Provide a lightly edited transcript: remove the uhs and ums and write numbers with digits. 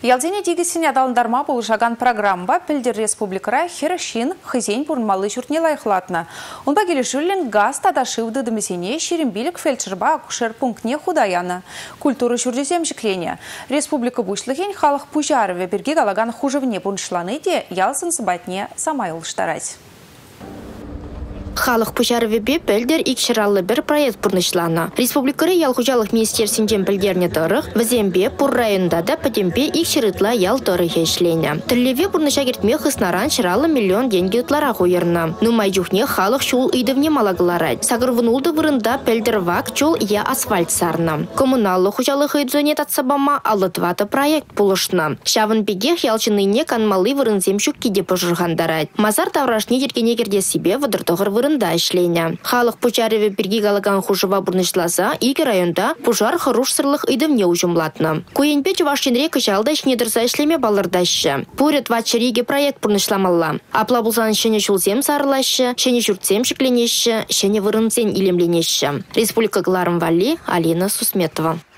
Ялдене дегісіне адалындарма болышаған программа Пілдер Республикара херашин хызен бұрынмалы жүртіне лайықлатына. Онба келешілін газ тадашывды дымесене шерембилік фельдшерба акушер пунктне худаяны. Культуры жүрдесем жіклене. Республика бұшлығен халық пұжарыве берге қалаған хужывне бұншланы де ялсын сыбатне самай ұлыштарать. Халық пұжарывебе пілдер икширалы бір проект бұрнышланы. Республикары ялхужалық министерсінден пілдерне тұрық, візембе пұр районда да пәтембе икширытла ял тұрық ешлене. Түрлеве бұрныша кертме хыснаран шыралы миллион деньги ұтлара қойырны. Нумай жүхне халық шул үйдівне малагылары. Сағырвынулды вырында пілдер вак чул я асфальт сарны. Коммуналлы хужалық үйдзоне татсабама алытваты проект бұлышны. Шавын бегех ялчыныне канмалы вырынзем жүккеде пұжырғандарад. Мазар таврашне дергене керде себе вадыртығыр вырында ішлене. Халық пұжареве бірге қалаған хужыва бұрнышласа, игі районда пұжар хыруш сырлық үйдімне ұжымлатны. Көйенпе Чувашинре кышалда шнедірса ішлеме балырдашы. Пурет ватчариге проект бұрнышламалла. Апла бұлзан шене шулзем сарылашы, шене жүртсем шікленеші, шене вырынзен илемленеші. Республика Гларым Вали, Алина Сусметова.